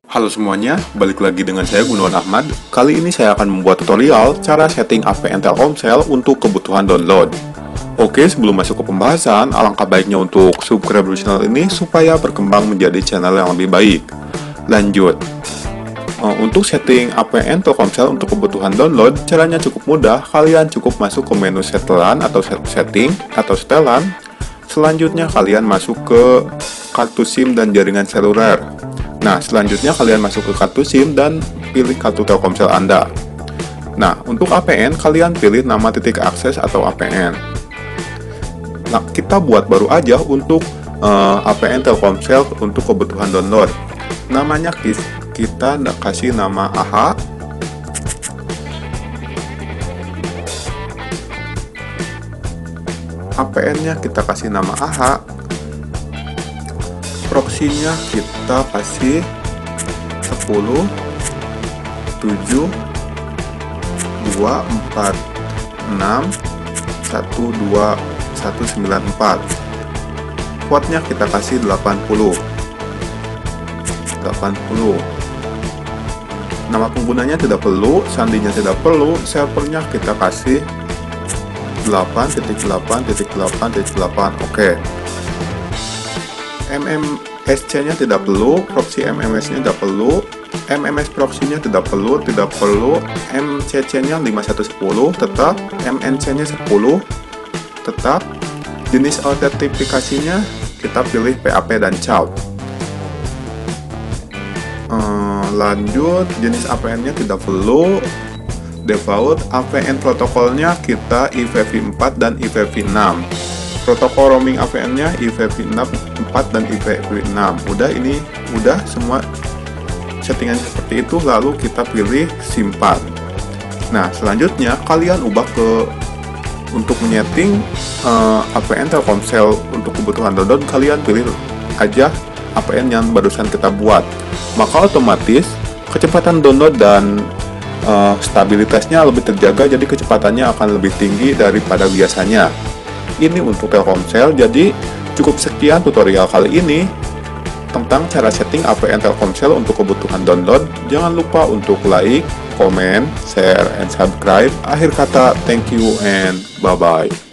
Halo semuanya, balik lagi dengan saya Gunawan Ahmad. Kali ini saya akan membuat tutorial cara setting APN Telkomsel untuk kebutuhan download. Oke, sebelum masuk ke pembahasan, alangkah baiknya untuk subscribe dulu channel ini supaya berkembang menjadi channel yang lebih baik. Lanjut. Untuk setting APN Telkomsel untuk kebutuhan download, caranya cukup mudah. Kalian cukup masuk ke menu setelan atau setting atau setelan. Selanjutnya kalian masuk ke kartu SIM dan jaringan seluler. Nah, selanjutnya kalian masuk ke kartu SIM dan pilih kartu Telkomsel Anda. Nah, untuk APN, kalian pilih nama titik akses atau APN. Nah, kita buat baru aja untuk APN Telkomsel untuk kebutuhan download. Namanya kita kasih nama AH. APN-nya kita kasih nama AH. Proksinya kita kasih 10 7 2 4 6 1 2 194. Portnya kita kasih 80. Nama penggunanya tidak perlu, sandinya tidak perlu, servernya kita kasih 8.8.8.8. Oke. MMSC-nya tidak perlu, proxy MMS-nya tidak perlu, MMS proxy-nya tidak perlu, MCC-nya 5110 tetap, MNC-nya 10 tetap, jenis autentifikasinya kita pilih PAP dan CAUT. Lanjut, jenis APN-nya tidak perlu, default, APN protokolnya kita IPv4 dan IPv6. Protokol roaming APN-nya IPv4 dan IPv6. Udah semua settingan seperti itu, lalu kita pilih simpan. Nah, selanjutnya kalian ubah untuk menyeting APN Telkomsel untuk kebutuhan download, kalian pilih aja APN yang barusan kita buat. Maka otomatis kecepatan download dan stabilitasnya lebih terjaga, jadi kecepatannya akan lebih tinggi daripada biasanya. Ini untuk Telkomsel. Jadi cukup sekian tutorial kali ini tentang cara setting APN Telkomsel untuk kebutuhan download. Jangan lupa untuk like, comment, share, and subscribe. Akhir kata, thank you and bye-bye.